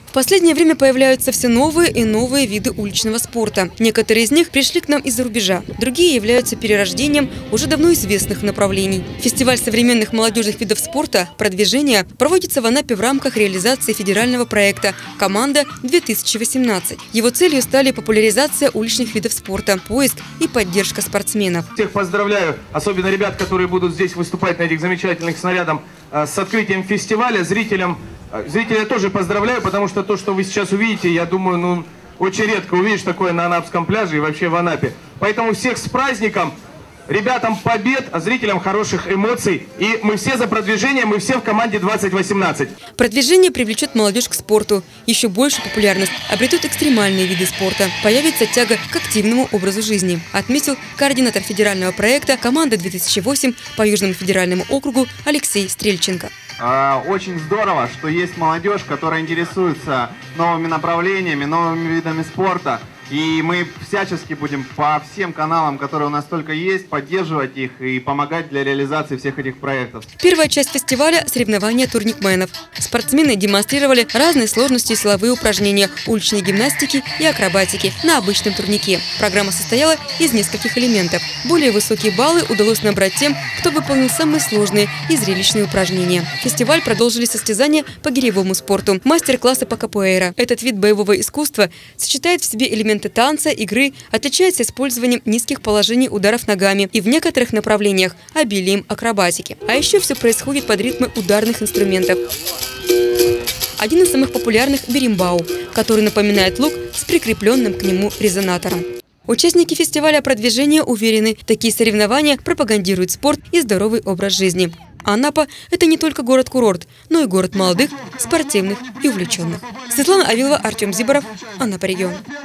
В последнее время появляются все новые и новые виды уличного спорта. Некоторые из них пришли к нам из-за рубежа, другие являются перерождением уже давно известных направлений. Фестиваль современных молодежных видов спорта «Продвижение» проводится в Анапе в рамках реализации федерального проекта «Команда-2018». Его целью стали популяризация уличных видов спорта, поиск и поддержка спортсменов. Всех поздравляю, особенно ребят, которые будут здесь выступать на этих замечательных снарядах, с открытием фестиваля. Зрителей тоже поздравляю, потому что то, что вы сейчас увидите, я думаю, очень редко увидишь такое на Анапском пляже и вообще в Анапе. Поэтому всех с праздником, ребятам побед, а зрителям хороших эмоций. И мы все за продвижение, мы все в команде 2018. Продвижение привлечет молодежь к спорту. Еще больше популярность обретут экстремальные виды спорта. Появится тяга к активному образу жизни, отметил координатор федерального проекта «Команда-2008» по Южному федеральному округу Алексей Стрельченко. Очень здорово, что есть молодежь, которая интересуется новыми направлениями, новыми видами спорта. И мы всячески будем по всем каналам, которые у нас только есть, поддерживать их и помогать для реализации всех этих проектов. Первая часть фестиваля – соревнования турникменов. Спортсмены демонстрировали разные сложности и силовые упражнения, уличной гимнастики и акробатики на обычном турнике. Программа состояла из нескольких элементов. Более высокие баллы удалось набрать тем, кто выполнил самые сложные и зрелищные упражнения. Фестиваль продолжили состязания по гиревому спорту, мастер-классы по капоэйра. Этот вид боевого искусства сочетает в себе элементы танца, игры, отличается использованием низких положений ударов ногами и в некоторых направлениях обилием акробатики. А еще все происходит под ритмы ударных инструментов. Один из самых популярных – беримбау, который напоминает лук с прикрепленным к нему резонатором. Участники фестиваля «Продвижение» уверены, такие соревнования пропагандируют спорт и здоровый образ жизни. Анапа – это не только город-курорт, но и город молодых, спортивных и увлеченных. Светлана Авилова, Артем Зиборов, Анапа регион.